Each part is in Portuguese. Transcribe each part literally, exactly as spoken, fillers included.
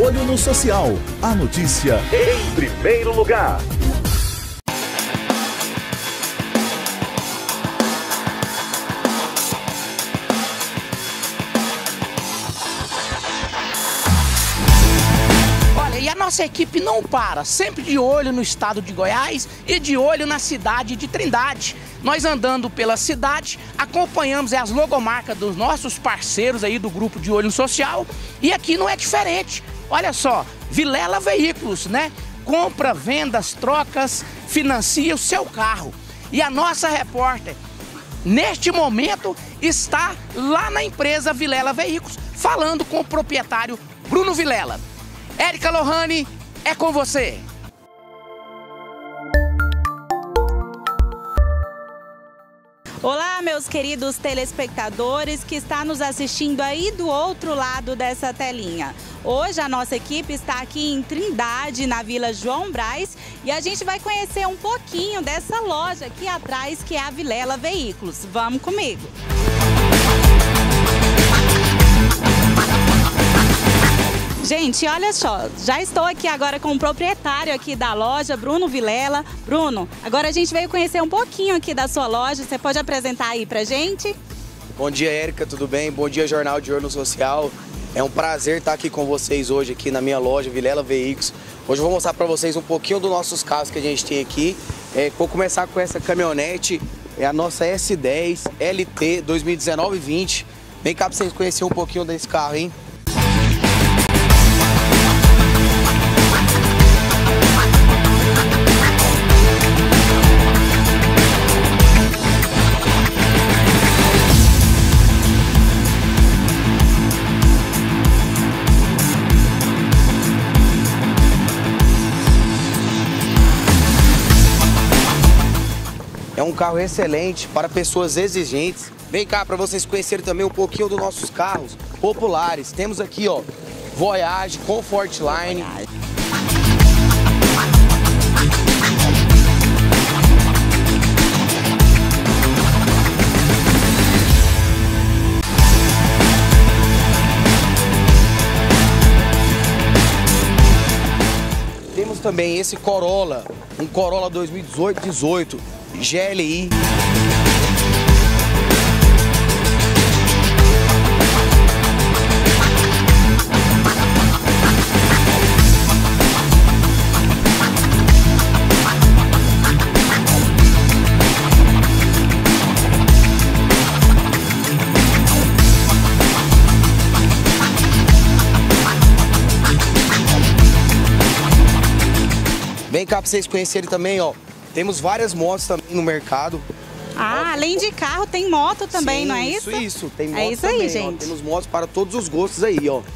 Olho no Social. A notícia em primeiro lugar. E a nossa equipe não para, sempre de olho no estado de Goiás e de olho na cidade de Trindade. Nós andando pela cidade, acompanhamos as logomarcas dos nossos parceiros aí do grupo de Olho Social e aqui não é diferente. Olha só, Vilela Veículos, né? Compra, vendas, trocas, financia o seu carro. E a nossa repórter, neste momento, está lá na empresa Vilela Veículos, falando com o proprietário Bruno Vilela. Érica Lohane, é com você. Olá, meus queridos telespectadores que estão nos assistindo aí do outro lado dessa telinha. Hoje a nossa equipe está aqui em Trindade, na Vila João Braz, e a gente vai conhecer um pouquinho dessa loja aqui atrás, que é a Vilela Veículos. Vamos comigo! Gente, olha só, já estou aqui agora com o proprietário aqui da loja, Bruno Vilela. Bruno, agora a gente veio conhecer um pouquinho aqui da sua loja, você pode apresentar aí pra gente? Bom dia, Érica, tudo bem? Bom dia, Jornal de Olho Social. É um prazer estar aqui com vocês hoje aqui na minha loja, Vilela Veículos. Hoje eu vou mostrar pra vocês um pouquinho dos nossos carros que a gente tem aqui. É, vou começar com essa caminhonete, é a nossa S dez L T dois mil e dezenove vinte. Vem cá pra vocês conhecerem um pouquinho desse carro, hein? É um carro excelente para pessoas exigentes. Vem cá para vocês conhecerem também um pouquinho dos nossos carros populares. Temos aqui, ó, Voyage, Comfortline. Temos também esse Corolla, um Corolla dois mil e dezoito, dezoito. G L I. Vem cá para vocês conhecerem também, ó. Temos várias motos também no mercado. Ah, além de carro, tem moto também, Sim, não é isso? Isso, isso. Tem moto é isso também, aí, gente. Ó. Temos motos para todos os gostos aí, ó.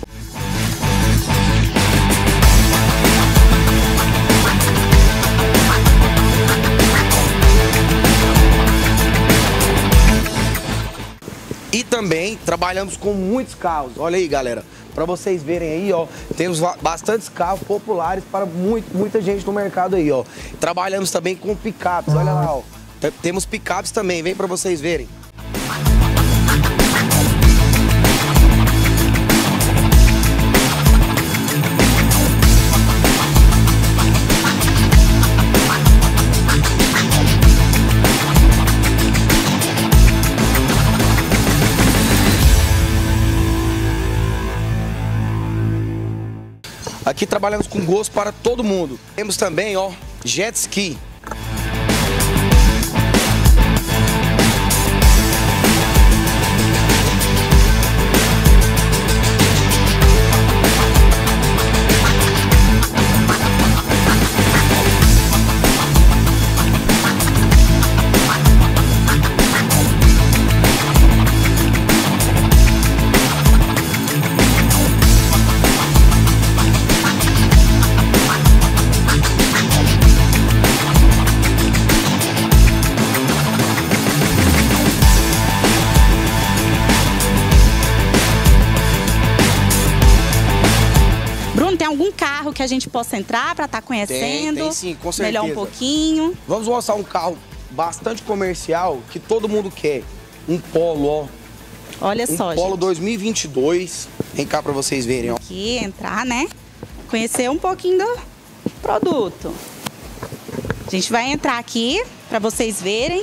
E também trabalhamos com muitos carros. Olha aí, galera. Para vocês verem aí, ó, temos bastantes carros populares para muito, muita gente no mercado aí, ó. Trabalhamos também com picapes, olha lá, ó. Temos picapes também, vem para vocês verem. Aqui trabalhamos com gosto para todo mundo. Temos também, ó, jet ski. Algum carro que a gente possa entrar para estar tá conhecendo? Tem, tem sim, com certeza. Melhor um pouquinho. Vamos mostrar um carro bastante comercial que todo mundo quer. Um Polo, ó. Olha um só, Polo gente. dois mil e vinte e dois. Vem cá para vocês verem, ó. Aqui, entrar, né? conhecer um pouquinho do produto. A gente vai entrar aqui para vocês verem.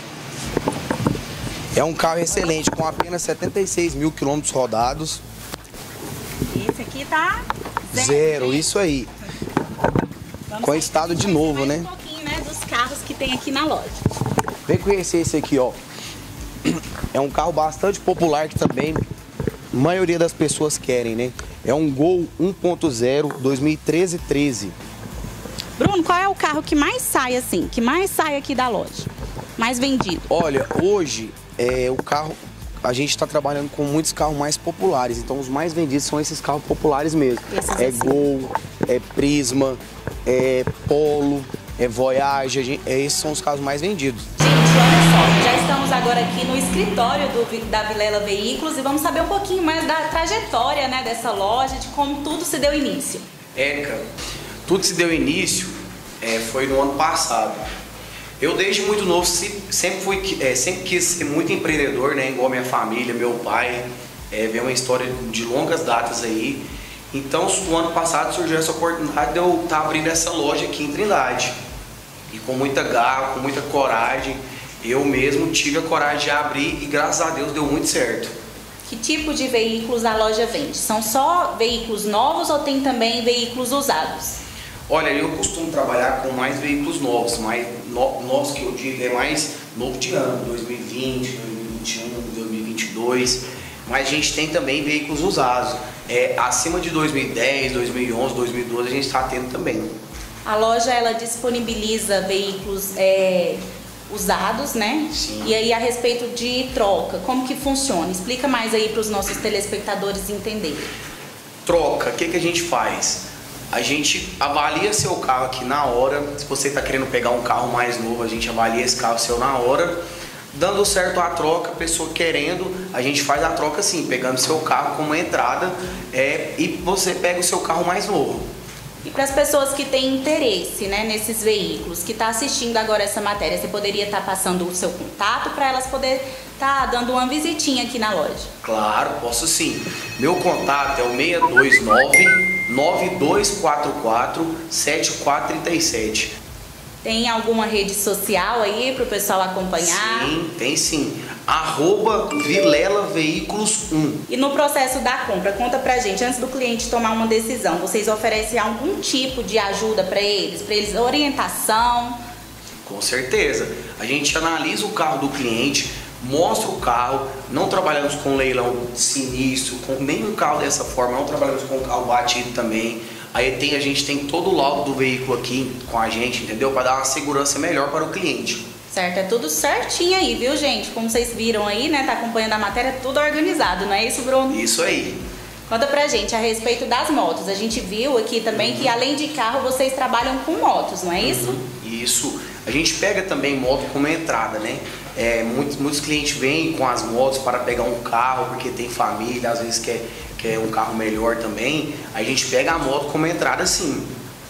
É um carro excelente, com apenas setenta e seis mil quilômetros rodados. Esse aqui tá zero. Zero, isso aí. Vamos Com estado de novo, né? Um pouquinho, né, dos carros que tem aqui na loja. Vem conhecer esse aqui, ó. É um carro bastante popular que também a maioria das pessoas querem, né? É um Gol um ponto zero dois mil e treze treze. Bruno, qual é o carro que mais sai assim, que mais sai aqui da loja? Mais vendido? Olha, hoje é, o carro, a gente está trabalhando com muitos carros mais populares, então os mais vendidos são esses carros populares mesmo. Esses é assim. Gol, é Prisma, é Polo, é Voyage, é, esses são os carros mais vendidos. Gente, olha só, já estamos agora aqui no escritório do, da Vilela Veículos e vamos saber um pouquinho mais da trajetória, né, dessa loja, de como tudo se deu início. Érica, tudo se deu início é, foi no ano passado. Eu desde muito novo sempre, fui, é, sempre quis ser muito empreendedor, né? Igual minha família, meu pai, é, vem uma história de longas datas aí. Então no ano passado surgiu essa oportunidade de eu estar abrindo essa loja aqui em Trindade. E com muita garra, com muita coragem, eu mesmo tive a coragem de abrir e graças a Deus deu muito certo. Que tipo de veículos a loja vende? São só veículos novos ou tem também veículos usados? Olha, eu costumo trabalhar com mais veículos novos, mais no, novos que eu digo é mais novo de ano, dois mil e vinte, dois mil e vinte e um, dois mil e vinte e dois, mas a gente tem também veículos usados, é, acima de dois mil e dez, dois mil e onze, dois mil e doze a gente está tendo também. A loja ela disponibiliza veículos é, usados, né? Sim. E aí a respeito de troca, como que funciona? Explica mais aí para os nossos telespectadores entenderem. Troca, o que, que a gente faz? A gente avalia seu carro aqui na hora. Se você está querendo pegar um carro mais novo, a gente avalia esse carro seu na hora. Dando certo a troca, a pessoa querendo, a gente faz a troca assim, pegando seu carro como entrada é, e você pega o seu carro mais novo. E para as pessoas que têm interesse, né, nesses veículos, que estão tá assistindo agora essa matéria, você poderia estar tá passando o seu contato para elas poderem estar tá dando uma visitinha aqui na loja? Claro, posso sim. Meu contato é o seis dois nove, nove dois quatro quatro, sete quatro três sete. Tem alguma rede social aí para o pessoal acompanhar? Sim, tem sim. Arroba Vilela Veículos um. E no processo da compra, conta pra gente, antes do cliente tomar uma decisão, vocês oferecem algum tipo de ajuda para eles? Para eles, orientação? Com certeza. A gente analisa o carro do cliente, mostra o carro, não trabalhamos com leilão sinistro, com nenhum carro dessa forma, não trabalhamos com carro batido também. Aí tem, a gente tem todo o laudo do veículo aqui com a gente, entendeu? Para dar uma segurança melhor para o cliente. Certo, é tudo certinho aí, viu, gente? Como vocês viram aí, né? Tá acompanhando a matéria, tudo organizado, não é isso, Bruno? Isso aí. Conta pra gente a respeito das motos. A gente viu aqui também que além de carro, vocês trabalham com motos, não é isso? Uhum. Isso. A gente pega também moto como entrada, né? É, muitos, muitos clientes vêm com as motos para pegar um carro, porque tem família, às vezes quer, quer um carro melhor também. A gente pega a moto como entrada sim.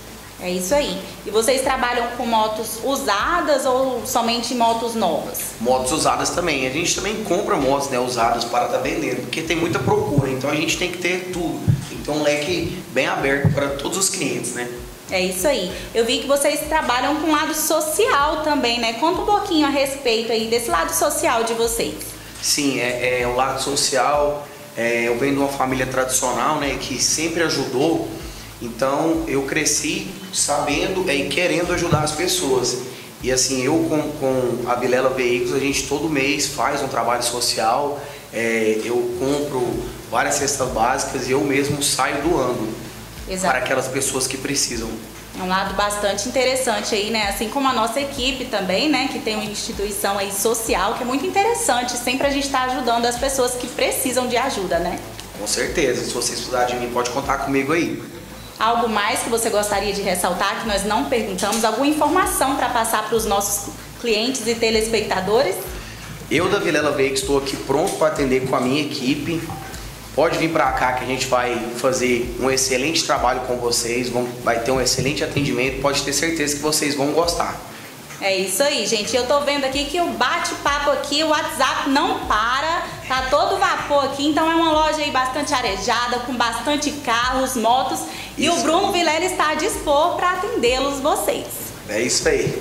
É isso aí. E vocês trabalham com motos usadas ou somente motos novas? Motos usadas também. A gente também compra motos, né, usadas para estar vendendo, porque tem muita procura. Então a gente tem que ter tudo. Então um leque bem aberto para todos os clientes, né? É isso aí. Eu vi que vocês trabalham com o lado social também, né? Conta um pouquinho a respeito aí desse lado social de vocês. Sim, é, é o lado social. É, eu venho de uma família tradicional, né, que sempre ajudou. Então eu cresci sabendo e querendo ajudar as pessoas. E assim, eu com, com a Vilela Veículos, a gente todo mês faz um trabalho social. É, eu compro várias cestas básicas e eu mesmo saio doando. Exato. Para aquelas pessoas que precisam. É um lado bastante interessante aí, né? Assim como a nossa equipe também, né? Que tem uma instituição aí social que é muito interessante. Sempre a gente está ajudando as pessoas que precisam de ajuda, né? Com certeza. Se vocês precisarem de mim, pode contar comigo aí. Algo mais que você gostaria de ressaltar que nós não perguntamos? Alguma informação para passar para os nossos clientes e telespectadores? Eu da Vilela Veículos estou aqui pronto para atender com a minha equipe. Pode vir para cá que a gente vai fazer um excelente trabalho com vocês, vão, vai ter um excelente atendimento, pode ter certeza que vocês vão gostar. É isso aí, gente. Eu tô vendo aqui que o bate-papo aqui, o WhatsApp não para, tá todo vapor aqui, então é uma loja aí bastante arejada, com bastante carros, motos E o Bruno Vilela está a dispor para atendê-los vocês. É isso aí.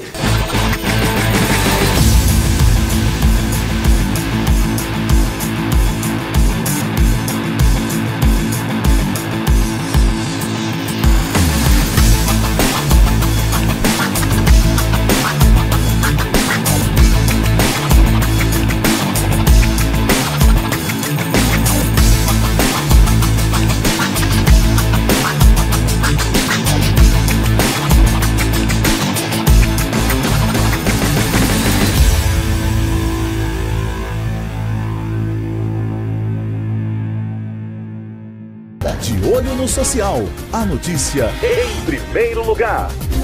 De Olho no Social. A notícia em primeiro lugar.